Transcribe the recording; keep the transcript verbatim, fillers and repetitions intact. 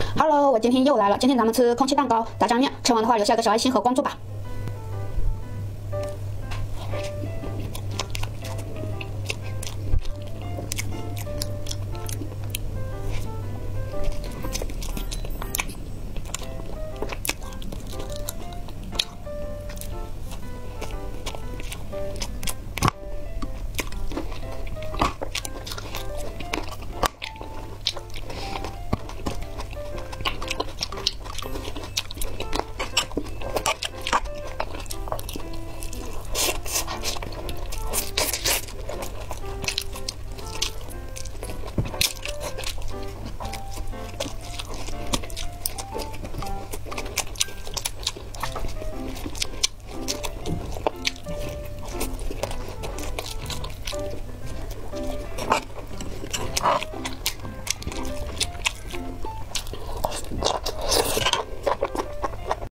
Hello，我今天又来了，今天咱们吃空气蛋糕炸酱面，吃完的话留下个小爱心和关注吧。